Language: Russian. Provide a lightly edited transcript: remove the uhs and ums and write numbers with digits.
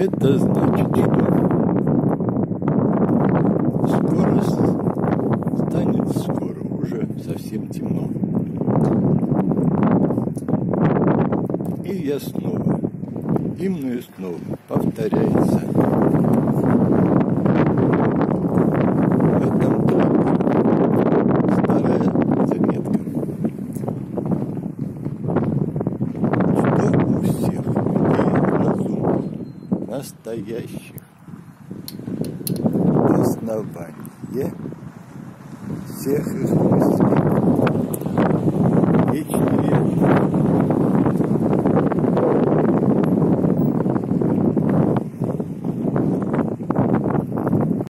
Это значит, что скоро станет уже совсем темно. И я снова, и мною снова повторяется. В этом только старая заметка. Что у всех людей разумных, настоящих, основание всех их мыслей, вечные